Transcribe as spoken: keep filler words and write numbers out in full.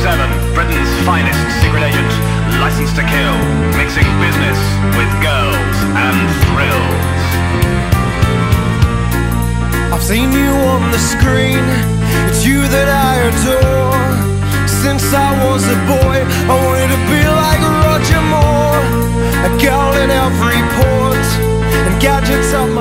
seven, Britain's finest secret agent, licensed to kill, mixing business with girls and thrills. I've seen you on the screen, it's you that I adore. Since I was a boy, I wanted to be like Roger Moore. A girl in every port, and gadgets up